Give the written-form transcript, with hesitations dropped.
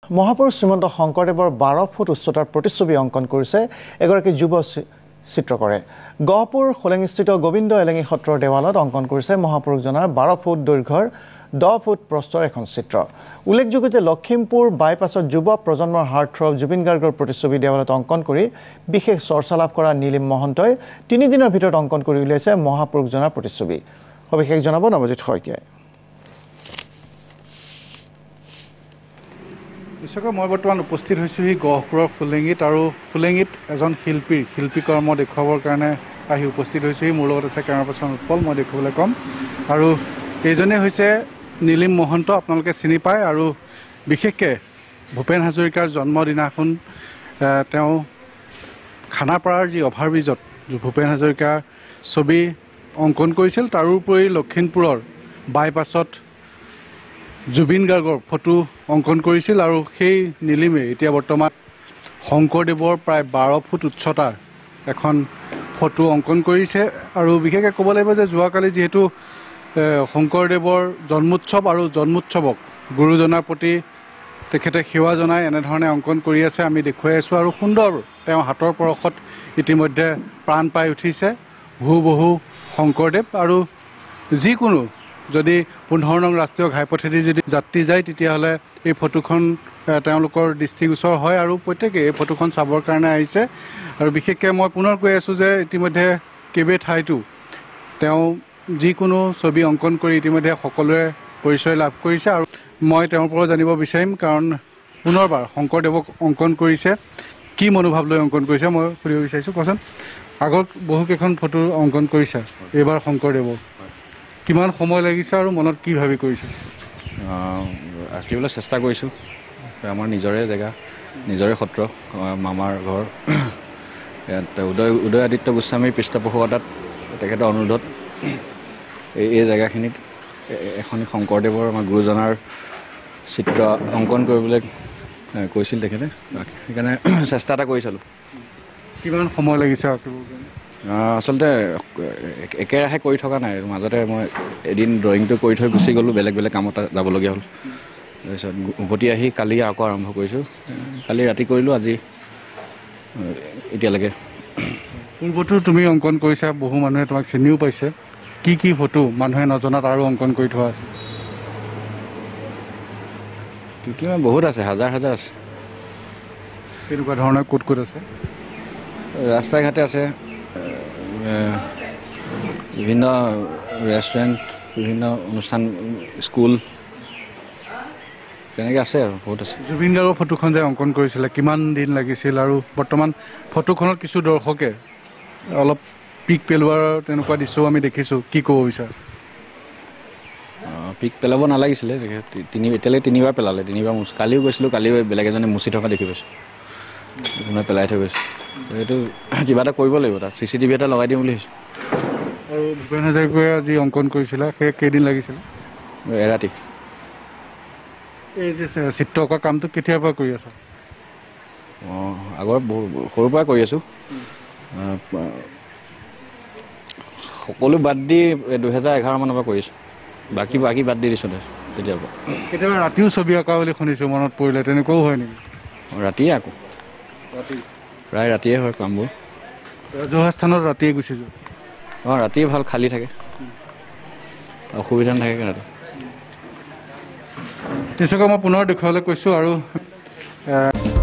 মহাপুৰুষ শ্ৰীমন্ত শংকৰদেৱৰ 12 ফুট উচ্চতাৰ প্ৰতিচ্ছবি অংকন কৰিছে এগৰাকী যুৱ চিত্ৰকৰে। গহপুৰ হোলেঙিস্থিত গোবিন্দ এলেঙি সত্ৰৰ দেৱালত অংকন কৰিছে মহাপুৰুষজনাৰ 12 ফুট দৈৰ্ঘ্যৰ 10 ফুট প্ৰস্থৰ এখন চিত্ৰ। উল্লেখযোগ্য যে লখিমপুৰ বাইপাছত যুৱ প্ৰজন্মৰ হাৰ্টথ্ৰব জুবিন গাৰ্গৰ প্ৰতিচ্ছবি দেৱালত অংকন কৰি বিশেষ চৰ্চা লাভ কৰা নীলিম মহন্তই 3 দিনৰ ভিতৰত অংকন কৰি উলিয়াইছে মহাপুৰুষজনাৰ প্ৰতিচ্ছবি। সবিশেষ জনাব নৱজিৎ শইকীয়াই। মই বৰ্তমান উপস্থিত হৈছোঁ গহপুৰৰ ফুলেঙিত আৰু ফুলেঙিত এজন শিল্পী কৰ্ম দেখুৱাবৰ কাৰণে আহি উপস্থিত হৈছোঁ। মোৰ লগত আছে কেমেৰা পাৰ্চন উৎপল, মই দেখুৱাবলৈ ক'ম। আৰু এইজনে হৈছে নীলিম মহন্ত, আপোনালোকে চিনি পায়। আৰু বিশেষকৈ ভূপেন হাজৰিকাৰ জন্মদিনাখন তেওঁ খানাপাৰাৰ যি অভাৰব্ৰিজত ভূপেন হাজৰিকাৰ ছবি অংকন কৰিছিল। তাৰোপৰি লখিমপুৰৰ বাইপাছত জুবিন গাৰ্গৰ ফটো অংকন কৰিছিল। আৰু সেই নীলিমে এতিয়া বৰ্তমান শংকৰদেৱৰ প্ৰায় 12 ফুট উচ্চতাৰ এখন ফটো অংকন কৰিছে। আৰু বিশেষকৈ ক'ব লাগিব যে যোৱাকালি যিহেতু শংকৰদেৱৰ জন্মোৎসৱ আৰু জন্মোৎসৱক গুৰুজনাৰ প্ৰতি তেখেতে সেৱা জনাই এনেধৰণে অংকন কৰি আছে, আমি দেখুৱাই আছোঁ। আৰু সুন্দৰ তেওঁ হাতৰ পৰশত ইতিমধ্যে প্ৰাণ পাই উঠিছে হুবহু শংকৰদেৱ। আৰু যিকোনো যদি 15 নং ৰাষ্ট্ৰীয় ঘাইপথেদি যদি যাত্ৰী যায় তেতিয়াহ'লে এই ফটোখন তেওঁলোকৰ দৃষ্টিগোচৰ হয় আৰু প্ৰত্যেকে এই ফটোখন চাবৰ কাৰণে আহিছে। আৰু বিশেষকৈ মই পুনৰ কৈ আছোঁ যে ইতিমধ্যে কেইবে ঠাইতো তেওঁ যিকোনো ছবি অংকন কৰি ইতিমধ্যে সকলোৱে পৰিচয় লাভ কৰিছে। আৰু মই তেওঁৰ পৰা জানিব বিচাৰিম, কাৰণ পুনৰবাৰ শংকৰদেৱক অংকন কৰিছে, কি মনোভাৱ লৈ অংকন কৰিছে মই সুধিব বিচাৰিছোঁ। কোৱাচোন, আগত বহুকেইখন ফটো অংকন কৰিছে, এইবাৰ শংকৰদেৱক কিমান সময় লাগিছে আৰু মনত কি ভাবি কৰিছে? আঁকিবলৈ চেষ্টা কৰিছোঁ। আমাৰ নিজৰে জেগা, নিজৰে সত্ৰ, মামাৰ ঘৰ ইয়াত উদয় আদিত্য গোস্বামীৰ পৃষ্ঠপোষকতাত তেখেতৰ অনুৰোধত এই জেগাখিনিত এখন শংকৰদেৱৰ আমাৰ গুৰুজনাৰ চিত্ৰ অংকন কৰিবলৈ কৈছিল তেখেতে, সেইকাৰণে চেষ্টা এটা কৰি চালোঁ। কিমান সময় লাগিছে? আচলতে একেৰাহে কৰি থকা নাই, মাজতে মই এদিন ড্ৰয়িংটো কৰি থৈ গুচি গ'লোঁ, বেলেগ কামত যাবলগীয়া হ'ল। তাৰপিছত উভতি আহি কালি আকৌ আৰম্ভ কৰিছোঁ। কালি ৰাতি কৰিলোঁ, আজি এতিয়ালৈকে। পূৰ্বতো তুমি অংকন কৰিছা, বহু মানুহে তোমাক চিনিও পাইছে। কি ফটো মানুহে নজনাত আৰু অংকন কৰি থোৱা আছে? কি বহুত আছে, হাজাৰ আছে। কেনেকুৱা ধৰণৰ ক'ত আছে? ৰাস্তাই ঘাটে আছে, বিভিন্ন ৰেষ্টুৰেণ্ট, বিভিন্ন অনুষ্ঠান, স্কুল, তেনেকৈ আছে আৰু বহুত আছে। জুবিন গাৰ্গৰ ফটোখন যে অংকন কৰিছিলে কিমান দিন লাগিছিল? আৰু বৰ্তমান ফটোখনত কিছু দৰ্শকে অলপ পিক পেলোৱাৰ তেনেকুৱা দৃশ্যও আমি দেখিছোঁ, কি ক'ব বিচাৰ? পিক পেলাব নালাগিছিলে, এতিয়ালৈকে 3বাৰ পেলালে, 3বাৰ কালিও গৈছিলোঁ, কালিও বেলেগ এজনে মুচি থকা দেখি পাইছোঁ, কোনোবাই পেলাই থৈ গৈছোঁ। এইটো কিবা এটা কৰিব লাগিব, তাত CCTV এটা লগাই দিম বুলি ভাবিছোঁ। আৰু ভূপেন হাজৰিকাই যি অংকন কৰিছিলে সেই কেইদিন লাগিছিলে? এৰাতি। এই যে চিত্ৰ অঁকা কামটো কেতিয়াৰ পৰা কৰি আছা? আগৰ সৰুৰ পৰা কৰি আছোঁ। সকলো বাদ দি 2011 মানৰ পৰা কৰি আছোঁ, বাকী বাদ দি দিছোঁ তেতিয়াৰ পৰা। কেতিয়াবা ৰাতিও ছবি অঁকা বুলি শুনিছোঁ, মনত পৰিলে তেনেকুৱাও হয় নেকি? ৰাতিয়ে আকৌ, প্ৰায় ৰাতিয়ে হয় কামবোৰ। ৰাজহুৱা স্থানত ৰাতিয়ে গুচি যোৱা? ৰাতিয়ে ভাল, খালী থাকে, অসুবিধা নাথাকে ৰাতি। নিশ্চয়কৈ মই পুনৰ দেখুৱাবলৈ কৈছোঁ। আৰু